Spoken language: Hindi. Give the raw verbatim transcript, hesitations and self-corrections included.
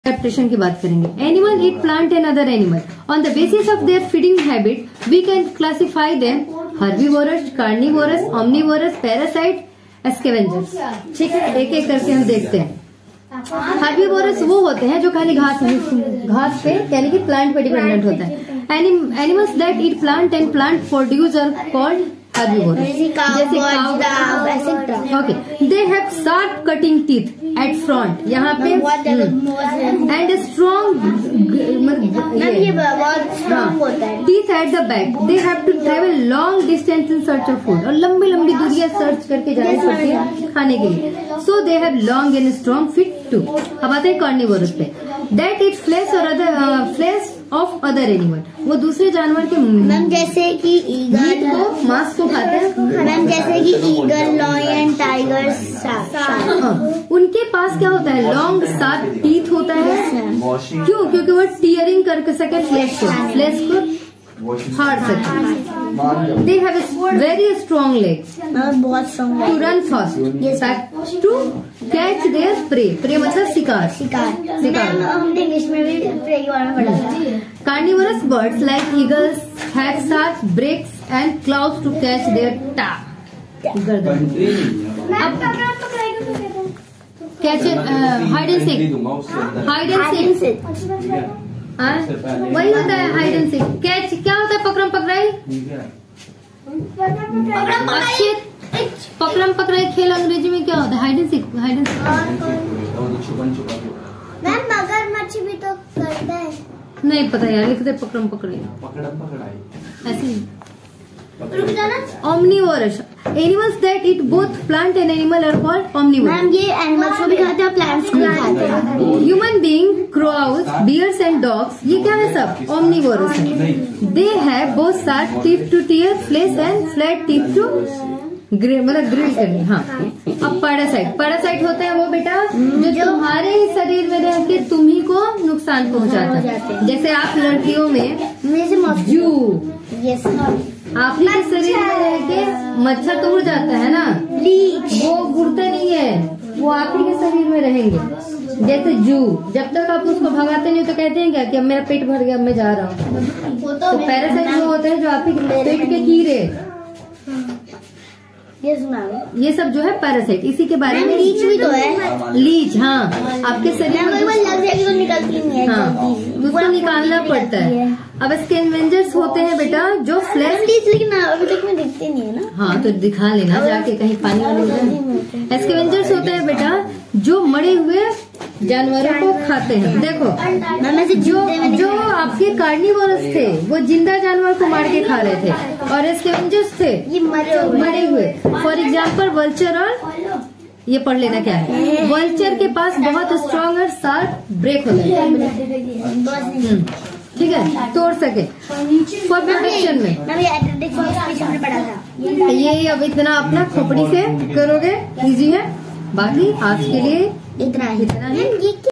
एडेप्टेशन की बात करेंगे। Animal eat plant and other animal on the basis of their feeding habit we can classify them herbivorous, carnivorous, omnivorous, parasite, scavengers. ठीक है, एक एक करके हम देखते हैं। हर्बीवोरस वो होते हैं जो खाली घास घास पे यानी कि प्लांट पे डिपेंडेंट होता है। Animals that eat plant and plant produce are called herbivorous, जैसे cow. Okay, they have sharp cutting teeth at front, यहाँ पे and strong teeth at the back. They have to travel long distance in search of food, और लंबी लंबी दूरियां सर्च करके जानी पड़ती है खाने के लिए। So they have long and strong feet too. अब आते हैं कार्निवोरस पे। दैट इट फ्लेश और other flesh of other animal, वो दूसरे जानवर के मैम जैसे कि ईगल को मांस को खाते हैं। मैम जैसे कि ईगल, लॉयन, टाइगर, शार्क, उनके पास क्या होता है? लॉन्ग शार्प टीथ होता है। क्यों? क्योंकि वो टीयरिंग कर सके फ्लेश को फ्लेश को फाड़ सके। They have very strong legs बहुत strong to run fast to catch their prey. Prey मतलब शिकार शिकार शिकार हमने इंग्लिश में भी प्रे के बारे में पढ़ा था। Carnivorous birds like eagles have sharp beaks and claws to catch their prey. Catch hide and seek, hide and seek वही होता है। हाइड एंड सीक कैच क्या होता है? पकड़म पकड़ाई। अच्छे पकड़म पकड़ाई खेल अंग्रेजी में क्या होता है? Hide and seek. Hide and seek ma'am मगरमच्छ भी तो करता है। नहीं पता यार, लिखते पकड़म पकड़ाई पकड़म पकड़ाई ऐसे ही। रुक जाना। Omnivorous animals that eat both plant and animal are called omnivorous. Ma'am ये एनिमल्स को भी खाते हैं, प्लांट्स को भी खाते हैं। Human being, crows, bears and dogs, ये क्या है? सब omnivorous है। They have both sharp teeth to tear flesh and flat teeth to grill, मतलब ग्रिल करनी। हाँ, अब पैरासाइट पैरासाइट होते हैं वो बेटा जो तुम्हारे ही शरीर में रह के तुम्ही को नुकसान पहुंचाता है। जैसे आप लड़कियों में जू यस आप ही के शरीर में रह के मच्छर तो उड़ जाता है ना, लीच वो उड़ते नहीं है, वो आप ही के शरीर में रहेंगे। जैसे जू, जब तक आप उसको भगाते नहीं तो कहते हैं क्या कि अब मेरा पेट भर गया, अब मैं जा रहा हूँ। तो पैरासाइट वो होते हैं जो आप ही पेट के कीड़े, यस मैम, ये सब जो है पैरासाइट। इसी के बारे में लीच भी तो है। लीच, हाँ, आपके शरीर में लग जाएगी तो निकलती नहीं है। हाँ, उसको निकालना पड़ता है। अब स्कैवेंजर्स होते हैं बेटा जो फ्लैश, लेकिन अभी तक में दिखते नहीं है ना। हाँ तो दिखा लेना जाके कहीं पानी वाले में। स्कैवेंजर्स होते हैं बेटा जो मरे हुए जानवरों को खाते हैं। देखो जो जो आपके कार्निवोरस थे वो जिंदा जानवर को मार के खा रहे थे, और स्कैवेंजर्स थे ये मरे हुए मरे हुए। फॉर एग्जाम्पल वल्चर, और ये पढ़ लेना क्या है। वल्चर के पास बहुत स्ट्रॉन्ग और शार्प ब्रेक होता है, ठीक है, तोड़ सके फॉर प्रोटेक्शन में। ये अब इतना अपना खोपड़ी से करोगे इजी है। बाकी आज के लिए इतना ही इतना ही।